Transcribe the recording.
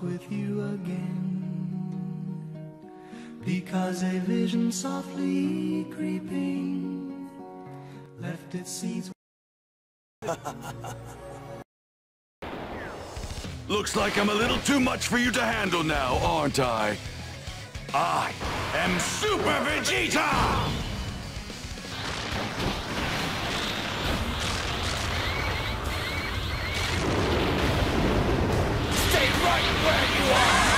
with you again, because a vision softly creeping left its seeds. Looks like I'm a little too much for you to handle now, aren't I? I am Super Vegeta! Stay right where you are!